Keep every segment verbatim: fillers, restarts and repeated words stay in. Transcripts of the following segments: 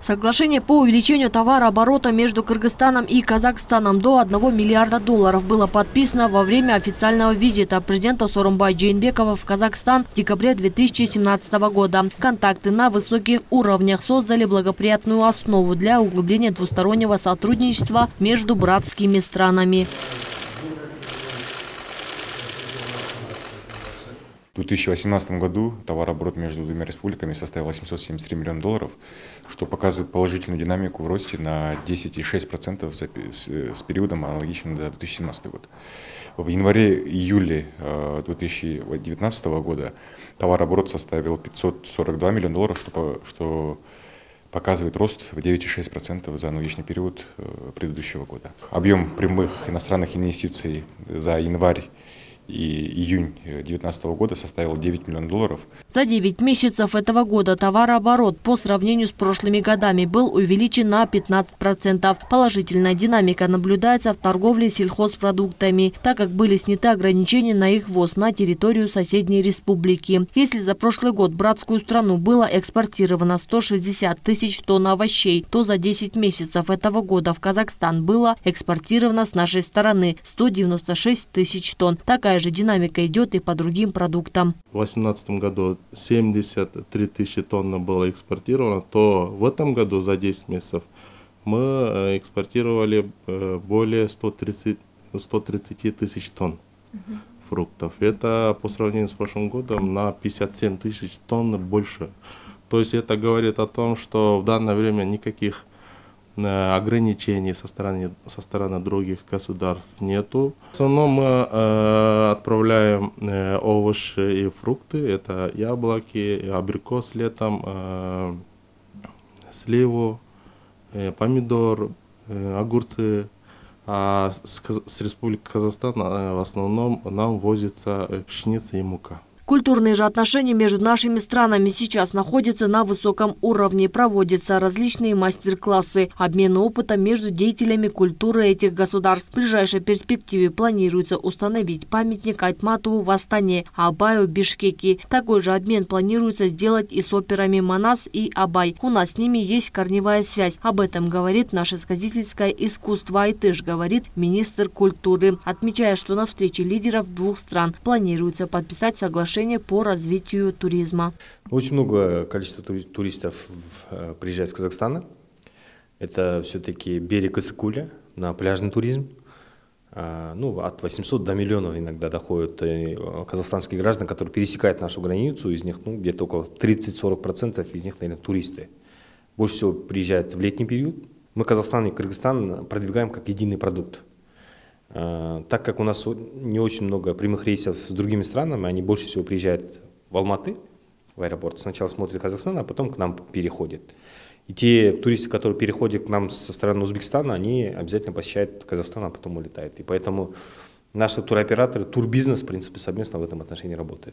Соглашение по увеличению товарооборота между Кыргызстаном и Казахстаном до одного миллиарда долларов было подписано во время официального визита президента Сооронбая Жээнбекова в Казахстан в декабре две тысячи семнадцатого года. Контакты на высоких уровнях создали благоприятную основу для углубления двустороннего сотрудничества между братскими странами. В две тысячи восемнадцатом году товарооборот между двумя республиками составил восемьсот семьдесят три миллиона долларов, что показывает положительную динамику в росте на десять и шесть десятых процента с периодом, аналогичным до две тысячи семнадцатого года. В январе-июле две тысячи девятнадцатого года товарооборот составил пятьсот сорок два миллиона долларов, что, что показывает рост в девять и шесть десятых процента за аналогичный период предыдущего года. Объем прямых иностранных инвестиций за январь и июнь две тысячи девятнадцатого года составил девять миллионов долларов. За девять месяцев этого года товарооборот по сравнению с прошлыми годами был увеличен на пятнадцать процентов. Положительная динамика наблюдается в торговле сельхозпродуктами, так как были сняты ограничения на их ввоз на территорию соседней республики. Если за прошлый год в братскую страну было экспортировано сто шестьдесят тысяч тонн овощей, то за десять месяцев этого года в Казахстан было экспортировано с нашей стороны сто девяносто шесть тысяч тонн. Такая же динамика идет и по другим продуктам. В две тысячи восемнадцатом году семьдесят три тысячи тонн было экспортировано, то в этом году за десять месяцев мы экспортировали более ста тридцати тысяч тонн угу. фруктов. Это по сравнению с прошлым годом на пятьдесят семь тысяч тонн больше. То есть это говорит о том, что в данное время никаких ограничений со стороны, со стороны других государств нету. В основном мы э, отправляем э, овощи и фрукты. Это яблоки, абрикос летом, э, сливу, э, помидор, э, огурцы. А с, с Республики Казахстан э, в основном нам возится пшеница и мука. Культурные же отношения между нашими странами сейчас находятся на высоком уровне. Проводятся различные мастер-классы, обмен опытом между деятелями культуры этих государств. В ближайшей перспективе планируется установить памятник Айтматову в Астане, Абаю в Бишкеке. Такой же обмен планируется сделать и с операми Манас и Абай. У нас с ними есть корневая связь. Об этом говорит наше сказительское искусство Айтыш, говорит министр культуры, отмечая, что на встрече лидеров двух стран планируется подписать соглашение по развитию туризма. Очень много количества туристов приезжает с Казахстана. Это все-таки берег Ысык-Куля, на пляжный туризм. Ну, от восьмисот до миллионов иногда доходят казахстанские граждане, которые пересекают нашу границу. Из них ну, где-то около тридцати-сорока процентов из них, наверное, туристы. Больше всего приезжают в летний период. Мы Казахстан и Кыргызстан продвигаем как единый продукт. Так как у нас не очень много прямых рейсов с другими странами, они больше всего приезжают в Алматы, в аэропорт. Сначала смотрят Казахстан, а потом к нам переходят. И те туристы, которые переходят к нам со стороны Узбекистана, они обязательно посещают Казахстан, а потом улетают. И поэтому наши туроператоры, турбизнес, в принципе, совместно в этом отношении работает.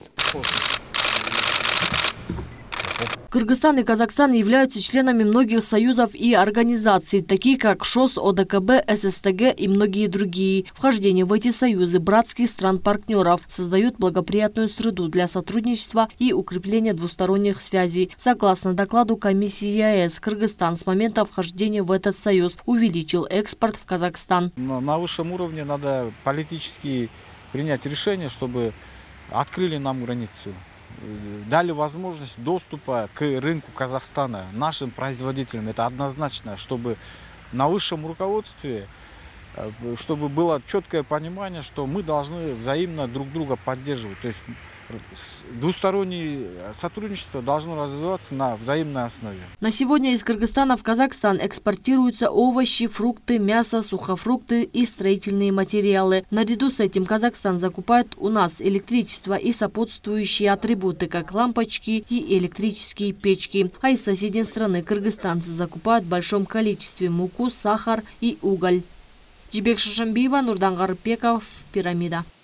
Кыргызстан и Казахстан являются членами многих союзов и организаций, такие как ШОС, ОДКБ, ССТГ и многие другие. Вхождение в эти союзы братских стран-партнеров создают благоприятную среду для сотрудничества и укрепления двусторонних связей. Согласно докладу комиссии ЕАЭС, Кыргызстан с момента вхождения в этот союз увеличил экспорт в Казахстан. На высшем уровне надо политически принять решение, чтобы открыли нам границу. Дали возможность доступа к рынку Казахстана нашим производителям. Это однозначно, чтобы на высшем руководстве, чтобы было четкое понимание, что мы должны взаимно друг друга поддерживать. То есть двустороннее сотрудничество должно развиваться на взаимной основе. На сегодня из Кыргызстана в Казахстан экспортируются овощи, фрукты, мясо, сухофрукты и строительные материалы. Наряду с этим Казахстан закупает у нас электричество и сопутствующие атрибуты, как лампочки и электрические печки. А из соседней страны кыргызстанцы закупают в большом количестве муку, сахар и уголь. Жибек Шашамбиева, Нурдан Гарыпбеков, Пирамида.